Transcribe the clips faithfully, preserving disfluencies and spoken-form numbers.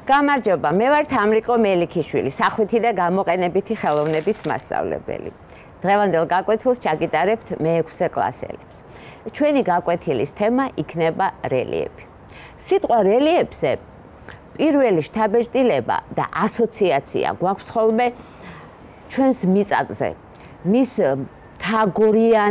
გამარჯობა, მე ვარ თამრიკო მელიქიშვილი, სახვითი და გამოყენებითი ხელოვნების მასწავლებელი. დღევანდელ გაკვეთილს ჩაგიტარებთ მეექვსე კლასელებს. ჩვენი გაკვეთილის თემა იქნება რელიეფი. სიტყვა რელიეფზე პირველი შთაბეჭდილება და ასოციაცია გვაქვს ხოლმე ჩვენს მიწაზე, მის თაგორიან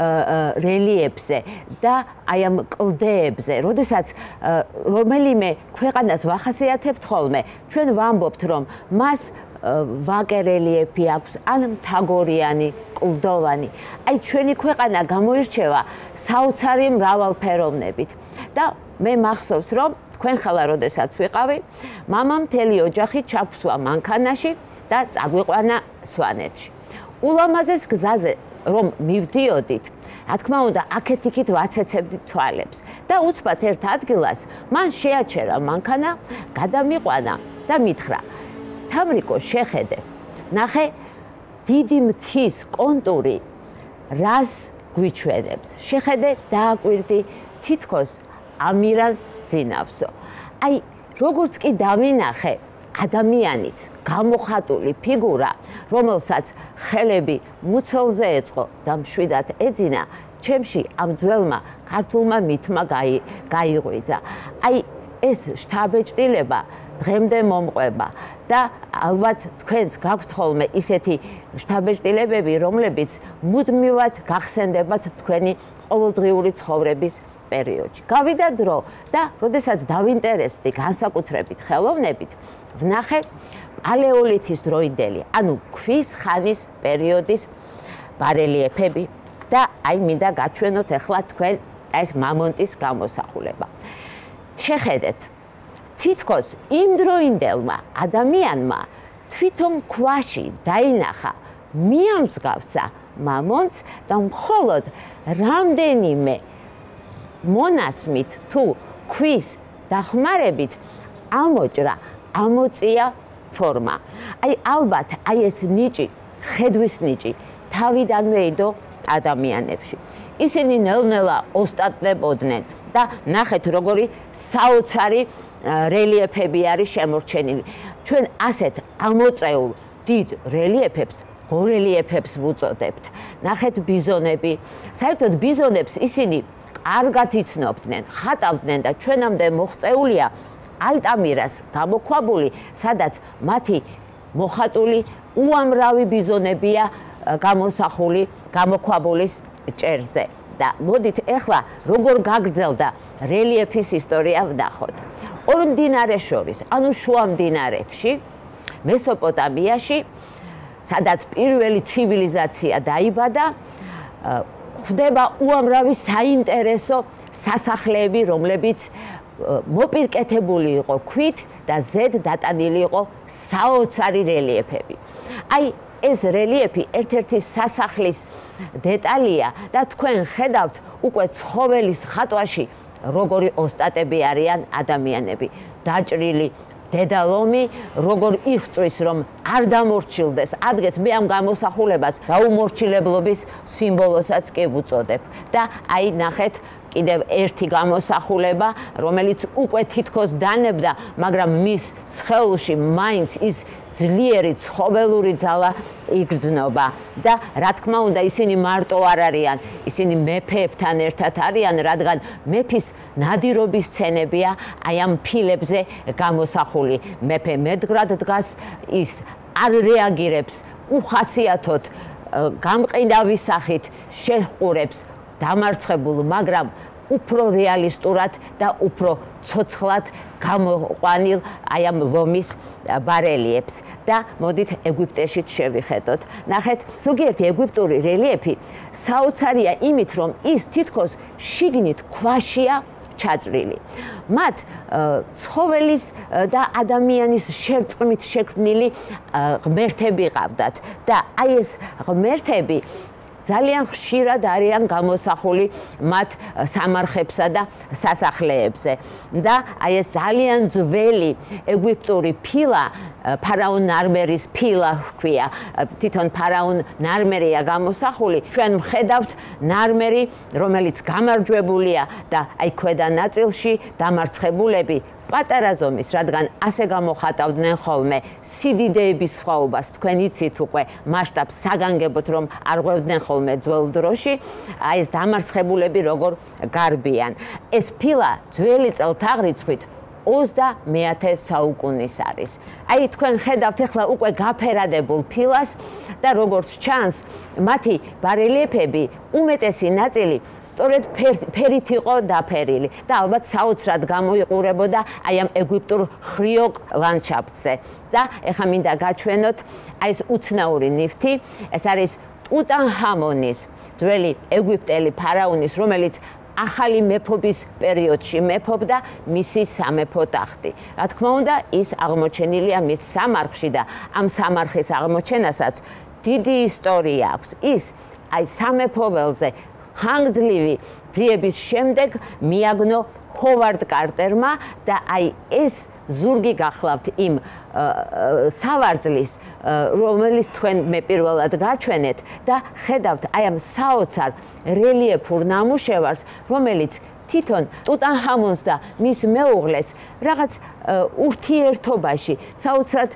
რელიეფზე და აი ამ კლდეებზე, როდესაც რომელიმე ქვეყანას ვახასიათებთ ხოლმე, ჩვენ ვამბობთ, რომ მას ვაკე რელიეფი აქვს, ან თაგორიანი, კლდოვანი. აი ჩვენი ქვეყანა გამოირჩევა საოცარი მრავალფეროვნებით და მე მახსოვს, რომ თქვენ ხალა როდესაც ვიყავი, მამამ მთელი ოჯახი ჩაგვსვა მანქანაში და წაგვიყვანა სვანეთში. ულამაზეს გზაზე რომ მივდიოდით, რა თქმა უნდა, აქეთ-იქით ვაცეცებდით თვალებს და უცბად ერთ ადგილას მან შეაჩერა მანქანა, გადამიყვანა და მითხრა: "თამრიკო, შეხედე, ნახე, დიდი მთის კონტური რას გვიჩვენებს. შეხედე, დააკვირდი, თითქოს ამირანს სძინავსო." აი, როგორც კი დავინახე ადამიანის გამოხატული ფიგურა, რომელსაც ხელები მუცელზე ეწყო და მშვიდად ეძინა, ჩემში ამ ძველმა ქართულმა მითმა გაიღვიძა. აი, ეს შთაბეჭდილება დღემდე მომყვება და ალბათ თქვენც გაქვთ ხოლმე ისეთი შთაბეჭდილებები, რომლებიც მუდმივად გახსენდებათ თქვენი ყოველდღიური ცხოვრების პერიოდში. გავიდა დრო და როდესაც დავინტერესდი განსაკუთრებით ხელოვნებით, ვნახე პალეოლითის დროინდელი, ანუ ქვის ხანის პერიოდის ბარელიეფები და აი მინდა გაჩვენოთ ახლა თქვენ ეს მამონტის გამოსახულება. შეხედეთ, თითქოს იმ დროინდელმა ადამიანმა თვითონ ქვაში დაინახა მიამსგავსა მამონტს და მხოლოდ რამდენიმე მონასმით თუ ქვის დახმარებით ამოჭრა, ამოწია ფორმა. აი ალბათ აი ეს ნიჭი, ხედვის ნიჭი თავიდანვე იდო ადამიანებში. ისინი ნელ-ნელა ოსტატდებოდნენ და ნახეთ როგორი საოცარი რელიეფები არის შემორჩენილი. ჩვენ ასეთ ამოწეულ დიდ რელიეფებს გორელიეფებს ვუწოდებთ. ნახეთ ბიზონები, საერთოდ ბიზონებს ისინი კარგად იცნობდნენ, ხატავდნენ და ჩვენამდე მოღწეულია ალტამირას გამოქვაბული, სადაც მათი მოხატული უამრავი ბიზონებია გამოსახული გამოქვაბულის ჭერზე. და მოდით ახლა როგორ გაგრძელდა რელიეფის ისტორია ვნახოთ. ორ მდინარეს შორის, ანუ შუა მდინარეთში, მესოპოტამიაში, სადაც პირველი ცივილიზაცია დაიბადა, ხდება უამრავი საინტერესო სასახლეები, რომლებიც მოპირკეთებული იყო ქვით და ზედ დატანილი იყო საოცარი რელიეფები. აი ეს რელიეფი ერთ-ერთი სასახლის დეტალია და თქვენ ხედავთ უკვე ცხოველის ხატვაში როგორი ოსტატები არიან ადამიანები. დაჭრილი დედალომი როგორ იღწვის რომ არ დამორჩილდეს ადგეს, მე ამ გამოსახულებას დაუმორჩილებლობის სიმბოლოსაც კი ვუწოდებ. და აი ნახეთ კიდევ ერთი გამოსახულება, რომელიც უკვე თითქოს დანებდა, მაგრამ მის სხეულში მაინც ის ძლიერი ცხოველური ძალა იგრძნობა და რა თქმა უნდა ისინი მარტო არ არიან, ისინი მეფეებთან ერთად არიან, რადგან მეფის ნადირობის სცენებია აი ამ ფილებზე გამოსახული. მეფე მედგრად დგას, ის არ რეაგირებს უხასიათოდ გამყინავი სახით შეჰყურებს დამარცხებულ, მაგრამ უფრო რეალისტურად და უფრო ცოცხლად გამოყვანილ აი ამ ლომის ბარელიეფს და მოდით ეგვიპტეშიც შევიხედოთ. ნახეთ, ზოგიერთი ეგვიპტური რელიეფი საოცარია იმით, რომ ის თითქოს შიგნით ქვაშია ჩაწვრილი. მათ ცხოველის და ადამიანის შერწყმით შექმნილი ღმერთები ყავდათ და აი ეს ღმერთები ძალიან ხშირად არიან გამოსახული მათ სამარხებსა და სასახლეებზე და აი ეს ძალიან ძველი ეგვიპტური ფილა, ფარაონ ნარმერის ფილა ჰქვია, თვითონ ფარაონ ნარმერია გამოსახული. ჩვენ ვხედავთ ნარმერი, რომელიც გამარჯვებულია და აი ქვედა ნაწილში დამარცხებულები პატარა ზომის, რადგან ასე გამოხატავდნენ ხოლმე სიდიდეების სხვაობას, თქვენ იცით უკვე მასშტაბს საგანგებოდ რომ არ ღვევდნენ ხოლმე ძველ დროში, აი ეს დამარცხებულები როგორ გარბიან. ეს ფილა ძველი წელთაღრიცხვით ოცდამეათე საუკუნის არის. აი თქვენ ხედავთ ახლა უკვე გაფერადებულ ფილას და როგორც ჩანს, მათი ბარელიეფები უმეტესი ნაწილი სწორედ ფერით იყო დაფერილი და ალბათ საოცრად გამოიყურებოდა აი ამ ეგვიპტურ ხრიოკ ლანდშაფტზე. და ეხლა მინდა გაჩვენოთ აი ეს უცნაური ნივთი, ეს არის ტუტანხამონის, ძველი ეგვიპტელი ფარაონის, რომელიც ახალი მეფობის პერიოდში მეფობდა მისი სამეფო ტახტი. რა თქმა უნდა, ის აღმოჩენილია მის სამარხში და ამ სამარხის აღმოჩენასაც დიდი ისტორია აქვს. ის აი სამეფო ველზე ხანგრძლივი ძიების შემდეგ მიაგნო ჰოვარდ კარტერმა და აი ეს ზურგი გახლავთ იმ სავარძლის, რომელიც თქვენ მე პირველად გაჩვენეთ და ხედავთ აი ამ საოცარ რელიეფურ ნამუშევარს, რომელიც თვითონ ტუტანხამონს და მის მეუღლეს რაღაც ურთიერთობაში, საოცრად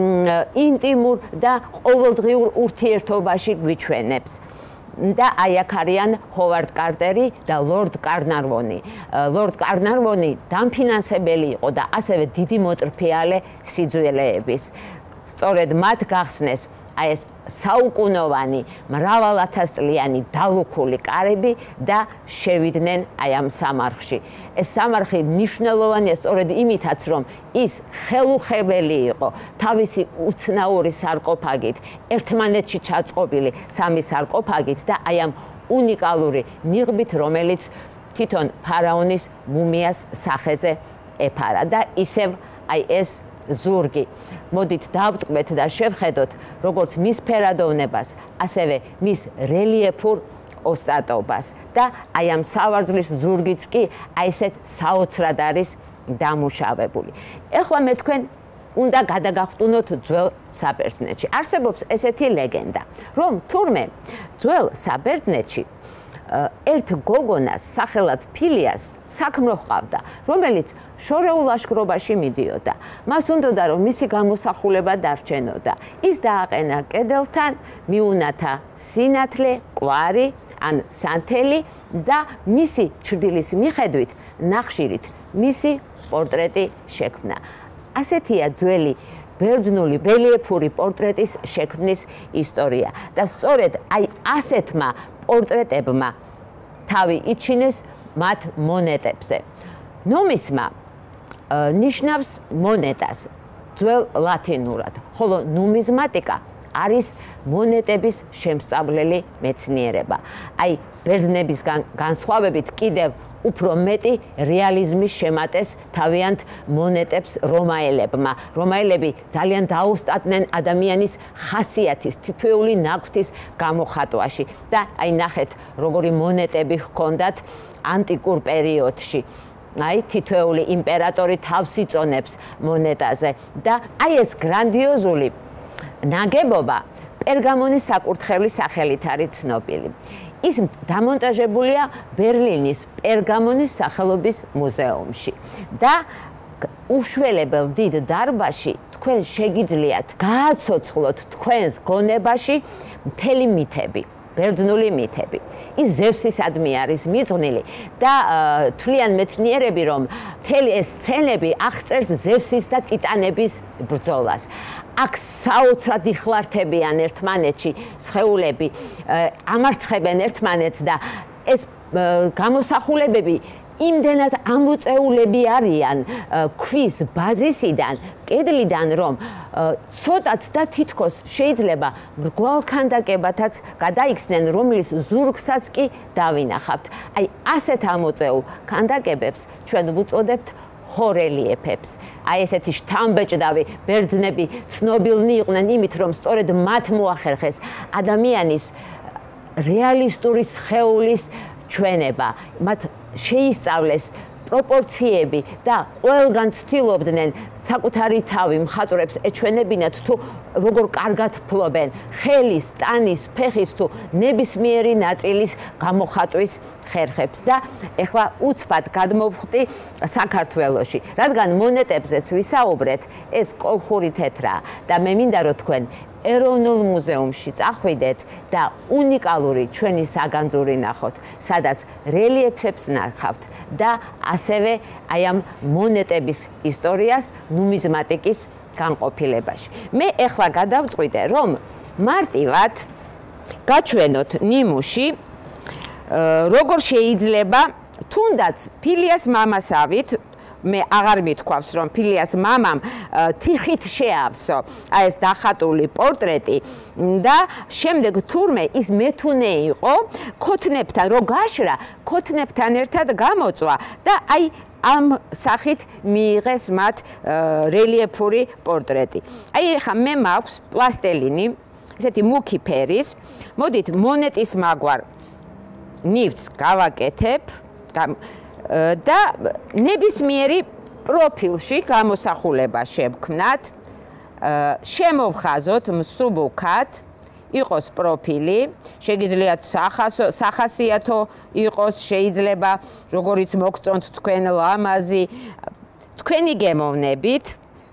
ინტიმურ და ყოველდღიურ ურთიერთობაში გვიჩვენებს. და აი აქ არიან ჰოვარდ კარტერი და ლორდ კარნარვონი. ლორდ კარნარვონი დამფინანსებელი იყო და ასევე დიდი მოტრფიალე სიძველეების. სწორედ მათ გახსნეს აი ეს საუკუნოვანი, მრავალათასწლიანი დალუქული კარები და შევიდნენ აი ამ სამარხში. ეს სამარხი მნიშვნელოვანია სწორედ იმითაც, რომ ის ხელუხებელი იყო თავისი უცნაური სარკოფაგით, ერთმანეთში ჩაწყობილი სამი სარკოფაგით და აი ამ უნიკალური ნიღბით, რომელიც თვითონ ფარაონის მუმიას სახეზე ეფარა და ისევ აი ეს ზურგი. მოდით დავტყვეთ და შევხედოთ როგორც მის ფერადოვნებას, ასევე მის რელიეფურ ოსტატობას და აი ამ სავარძლის ზურგიც კი აი ესეთ საოცრად არის დამუშავებული. ეხლა მე თქვენ უნდა გადაგახტუნოთ ძველ საბერძნეთში. არსებობს ესეთი ლეგენდა, რომ თურმე ძველ საბერძნეთში ერთ გოგონას სახელად ფილიას საქმრო ჰყავდა, რომელიც შორეულ ლაშქრობაში მიდიოდა. მას უნდოდა რომ მისი გამოსახულება დარჩენოდა. ის დააყენა კედელთან, მიუნათა სინათლე, კვარი ან სანთელი და მისი ჩრდილის მიხედვით ნახშირით მისი პორტრეტი შექმნა. ასეთია ძველი ბერძნული რელიეფური პორტრეტის შექმნის ისტორია და სწორედ აი ასეთმა პორტრეტებმა თავი იჩინეს მათ მონეტებზე. ნომისმა ნიშნავს მონეტას ძველ ლათინურად, ხოლო ნუმიზმატიკა არის მონეტების შემსწავლელი მეცნიერება. აი ბერძნების განსხვავებით კიდევ უფრო მეტი რეალიზმის შემატეს თავიანთ მონეტებს რომაელებმა. რომაელები ძალიან დაუსტატნენ ადამიანის ხასიათის, თითოეული ნაკვთის გამოხატვაში და აი ნახეთ, როგორი მონეტები ჰქონდათ ანტიკურ პერიოდში. აი თითოეული იმპერატორი თავს იწონებს მონეტაზე და აი ეს გრანდიოზული ნაგებობა პერგამონის საკურთხევლის სახელით არის ცნობილი. ის დამონტაჟებულია ბერლინის პერგამონის სახელობის მუზეუმში და უშველებელ დიდ დარბაზში თქვენ შეგიძლიათ გააცოცხლოთ თქვენს გონებაში მთელი მითები, ბერძნული მითები. ის ზევსისადმი არის მიძღვნილი და თვლიან მეცნიერები, რომ მთელი ეს სცენები აღწერს ზევსის და ტიტანების ბრძოლას. აქ საოცრად იხლართებიან ერთმანეთში სხეულები, ამარცხებენ ერთმანეთს და ეს გამოსახულებები იმდენად ამოწეულები არიან ქვის ბაზისიდან, კედლიდან, რომ ცოტაც და თითქოს შეიძლება მრგვალ ქანდაკებათაც გადაიქცნენ, რომლის ზურგსაც კი დავინახავთ. აი ასეთ ამოწეულ ქანდაკებებს ჩვენ ვუწოდებთ ჰორელიეფებს. აი ესეთი შთამბეჭდავი ბერძნები ცნობილნი იყვნენ იმით, რომ სწორედ მათ მოახერხეს ადამიანის რეალისტური სხეულის ჩვენება. მათ შეისწავლეს პროპორციები და ყველგან ცდილობდნენ საკუთარი თავი მხატვრებს ეჩვენებინათ თუ როგორ კარგად ფლობენ ხელის, ტანის, ფეხის თუ ნებისმიერი ნაწილის გამოხატვის ხერხებს და ეხლა უცბად გადმოვხდი საქართველოში, რადგან მონეტებზეც ვისაუბრეთ, ეს კოლხური თეთრაა და მე მინდა რომ თქვენ ეროვნულ მუზეუმში წახვიდეთ და უნიკალური ჩვენი საგანძური ნახოთ, სადაც რელიეფებს ნახავთ და ასევე აი ამ მონეტების ისტორიას ნუმიზმატიკის განყოფილებაში. მე ეხლა გადავწყვიტე, რომ მარტივად გაჩვენოთ ნიმუში, როგორ შეიძლება თუნდაც ფილიას მამასავით მე აღარ მithქვავს რომ ფილიას მამამ თიხით შეავსო აი ეს დახატული პორტრეტი და შემდეგ თურმე ის მეთუნე იყო ქოთნებთან რო გაშრა ქოთნებთან ერთად გამოწვა და აი ამ სახით მიიღეს მათ რელიეფური პორტრეტი. აი ეხა მე მაქვს პლასტელინი, ესეთი მუქი ფერის, მოდით მონეტის მაგვარ ნივთს გავაკეთებ და ნებისმიერი პროფილში გამოსახულება შევქმნათ, შემოვხაზოთ მსუბუქად, იყოს პროფილი, შეგიძლიათ სახასიათო იყოს, შეიძლება როგორიც მოგწონთ თქვენ ლამაზი, თქვენი გემოვნებით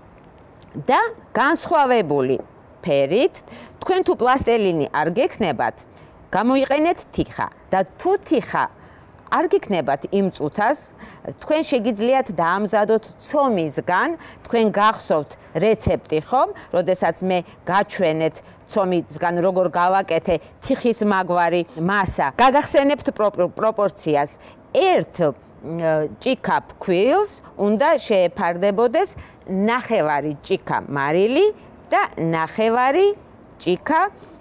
და განსხვავებული ფერით, თქვენ თუ პლასტელინი არ გექნებათ, გამოიყენეთ თიხა და თუ თიხა არ გიქნებათ იმ წუთას, თქვენ შეგიძლიათ დაამზადოთ ცომისგან, თქვენ გახსოვთ რეცეპტი ხომ, როდესაც მე გაჩვენეთ ცომისგან როგორ გავაკეთე თიხის მაგვარი მასა. გაგახსენებთ პროპორციას. ერთ ჭიქა ფქვილს უნდა შეეფარდებოდეს ნახევარი ჭიქა მარილი და ნახევარი ჭიქა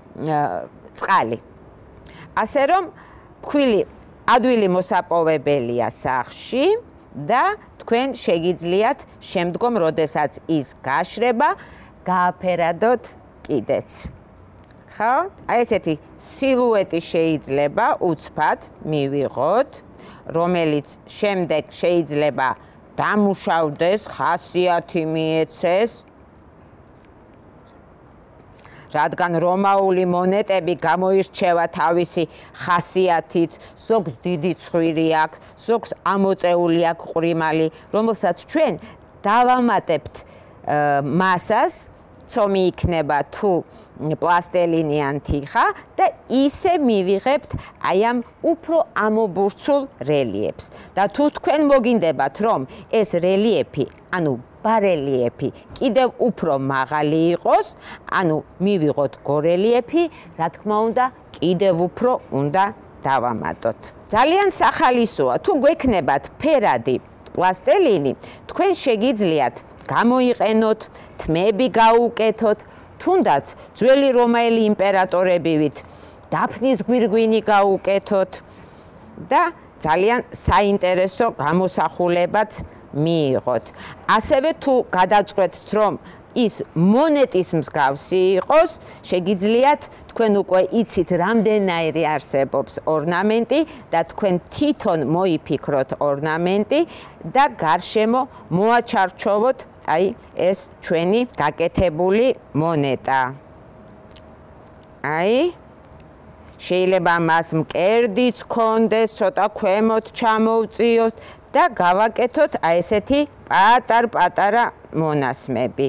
წყალი. ასე რომ ფქვილი ადვილი მოსაპოვებელია სახში და თქვენ შეგიძლიათ შემდგომ, როდესაც ის გაშრება, გააფერადოთ კიდეც. ხო? აი ესეთი სილუეტი შეიძლება უცბად მივიღოთ, რომელიც შემდეგ შეიძლება დამუშავდეს, ხასიათი მიეცეს. რადგან რომაული მონეტები გამოირჩევა თავისი ხასიათით, ზოგს დიდი ცხვირი აქვს, ზოგს ამოწეული აქვს ყვრიმალი, რომელსაც ჩვენ დავამატებთ მასას, ცომი იქნება თუ პლასტელინი ან თიხა და ისე მივიღებთ აი ამ უფრო ამობურცულ რელიეფს. და თუ თქვენ მოგინდებათ, რომ ეს რელიეფი, ანუ ბარელიეფი კიდევ უფრო მაღალი იყოს, ანუ მივიღოთ გორელიეფი, რა თქმა უნდა, კიდევ უფრო უნდა დავამატოთ. ძალიან სახალისოა, თუ გვექნებათ ფერადი პლასტელინი, თქვენ შეგიძლიათ გამოიყენოთ, თმები გაუკეთოთ, თუნდაც ძველი რომაელი იმპერატორებივით დაფნის გვირგვინი გაუკეთოთ და ძალიან საინტერესო გამოსახულებაც მიიღოთ. ასევე თუ გადაწყვეტთ, რომ ის მონეტის მსგავსი იყოს, შეგიძლიათ თქვენ უკვე იცით რამდენაირი არსებობს ორნამენტი და თქვენ თვითონ მოიფიქროთ ორნამენტი და გარშემო მოაჩარჩოვოთ აი ეს ჩვენი გაკეთებული მონეტა. აი შეიძლება მას მკერდიც ჰქონდეს, ცოტა ქვემოთ ჩამოვწიოთ და გავაკეთოთ აი ესეთი პატარ-პატარა მონასმები.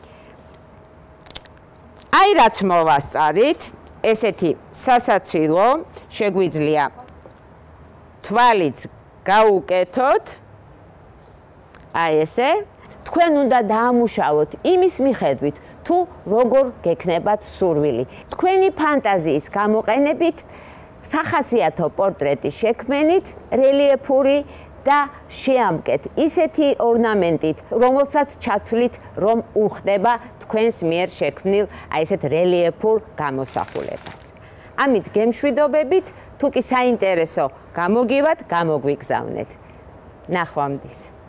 აი რაც მოვასწარით, ესეთი სასაცილო, შეგვიძლია თვალიც გაუკეთოთ, აი ესე, თქვენ უნდა დაამუშავოთ იმის მიხედვით, თუ როგორ გექნებათ სურვილი. თქვენი ფანტაზიის გამოყენებით სახასიათო პორტრეტი შექმნით, რელიეფური და შეამკეთ ისეთი ორნამენტით, რომელსაც ჩათვლით, რომ უხდება თქვენს მიერ შექმნილ აი ესეთ რელიეფურ გამოსახულებას. ამით გემშვიდობებით, თუ კი საინტერესო გამოგივათ, გამოგვიგზავნეთ. ნახვამდის.